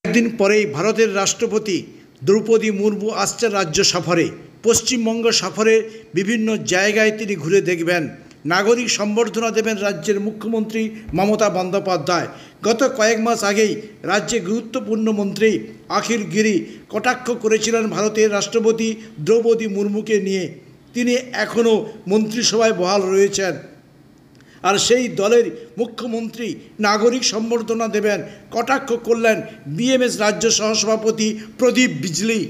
একদিন পরেই ভারতের রাষ্ট্রপতি দ্রৌপদী মুর্মু আসছেন রাজ্য সফরে। পশ্চিমবঙ্গ সফরে বিভিন্ন জায়গায় তিনি ঘুরে দেখবেন, নাগরিক সম্বর্ধনা দেবেন রাজ্যের মুখ্যমন্ত্রী মমতা বন্দ্যোপাধ্যায়। গত কয়েক মাস আগেই রাজ্যে গুরুত্বপূর্ণ মন্ত্রী অখিল গিরি কটাক্ষ করেছিলেন ভারতের রাষ্ট্রপতি দ্রৌপদী মুর্মুকে নিয়ে। তিনি এখনও মন্ত্রিসভায় বহাল রয়েছেন, আর সেই দলের মুখ্যমন্ত্রী নাগরিক সম্বর্ধনা দেবেন কটাক্ষ করলেন বিএমএস রাজ্য সহসভাপতি প্রদীপ বিজলি।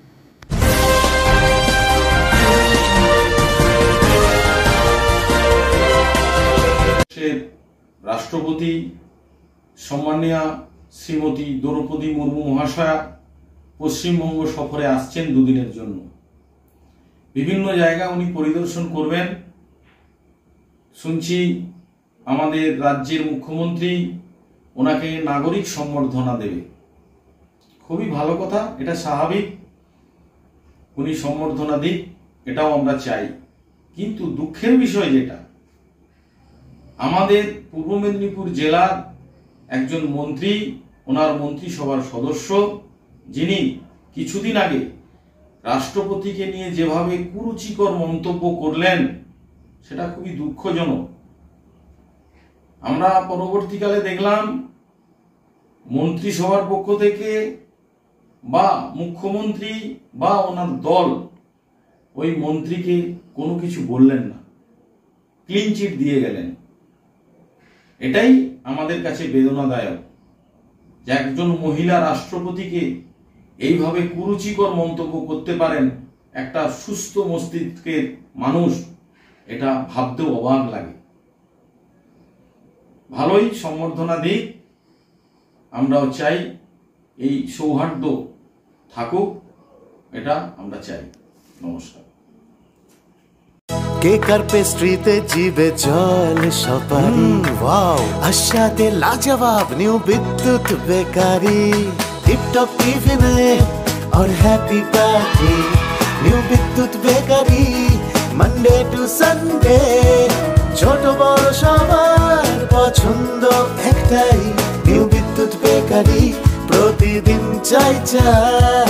রাষ্ট্রপতি সম্মানীয়া শ্রীমতী দ্রৌপদী মুর্মু মহাশয়া পশ্চিমবঙ্গ সফরে আসছেন দুদিনের জন্য। বিভিন্ন জায়গা উনি পরিদর্শন করবেন। শুনছি আমাদের রাজ্যের মুখ্যমন্ত্রী ওনাকে নাগরিক সম্বর্ধনা দেবে। খুবই ভালো কথা, এটা স্বাভাবিক, উনি সম্বর্ধনা দিক, এটাও আমরা চাই। কিন্তু দুঃখের বিষয় যেটা, আমাদের পূর্ব মেদিনীপুর জেলার একজন মন্ত্রী, ওনার মন্ত্রিসভার সদস্য, যিনি কিছুদিন আগে রাষ্ট্রপতিকে নিয়ে যেভাবে কুরুচিকর মন্তব্য করলেন, সেটা খুবই দুঃখজনক। আমরা পরবর্তীকালে দেখলাম মন্ত্রিসভার পক্ষ থেকে বা মুখ্যমন্ত্রী বা ওনার দল ওই মন্ত্রীকে কোনো কিছু বললেন না, ক্লিন চিট দিয়ে গেলেন। এটাই আমাদের কাছে বেদনাদায়ক যে একজন মহিলা রাষ্ট্রপতিকে এইভাবে কুরুচিকর মন্তব্য করতে পারেন একটা সুস্থ মস্তিষ্কের মানুষ, এটা ভাবতেও অবাক লাগে। ভালোই সম্বর্ধনা দিক, আমরাও চাই এই সৌহার্দ্য থাকুক, এটা আমরা চাই। নমস্কার। কেকার পেস্ট্রিতে জিবে জল সপারি, ওয়াও আশাতে লাজবাব নিউ বিদ্যুৎ বেকারি, টিপটপ টিফিনে और happy party new Bidyut bakery, Monday to Sunday ছোট বড় সবার পছন্দ একটাই, নিউ বিদ্যুৎ বেকারি প্রতিদিন চাই চাই।